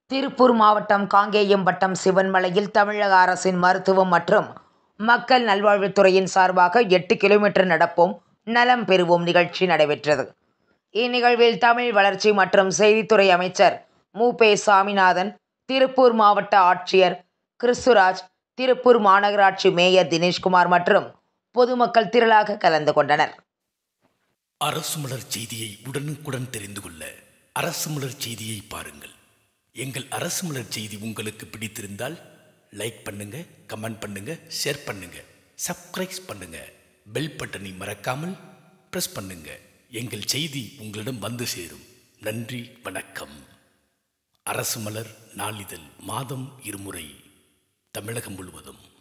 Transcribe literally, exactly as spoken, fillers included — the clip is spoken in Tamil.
திருப்பூர் மாவட்டம் காங்கேயம் வட்டம் சிவன்மலையில் தமிழக அரசின் மருத்துவம் மற்றும் மக்கள் நல்வாழ்வுத்துறையின் சார்பாக எட்டு கிலோமீட்டர் நடப்போம் நலம் பெறுவோம் நிகழ்ச்சி நடைபெற்றது. இந்நிகழ்வில் தமிழ் வளர்ச்சி மற்றும் செய்தித்துறை அமைச்சர் மு பே சாமிநாதன், திருப்பூர் மாவட்ட ஆட்சியர் கிறிஸ்துராஜ், திருப்பூர் மாநகராட்சி மேயர் தினேஷ்குமார் மற்றும் பொதுமக்கள் திரளாக கலந்து கொண்டனர். அரசு மலர் செய்தியை உடனுக்குடன் தெரிந்து கொள்ள அரசு மலர் செய்தியை பாருங்கள். எங்கள் அரசு மலர் செய்தி உங்களுக்கு பிடித்திருந்தால் லைக் பண்ணுங்க, கமெண்ட் பண்ணுங்க, ஷேர் பண்ணுங்க, சப்ஸ்கிரைப் பண்ணுங்க, பெல் பட்டனை மறக்காமல் பிரஸ் பண்ணுங்க. எங்கள் செய்தி உங்களிடம் வந்து சேரும். நன்றி, வணக்கம். அரசு மலர் நாளிதழ் மாதம் இருமுறை தமிழகம் முழுவதும்.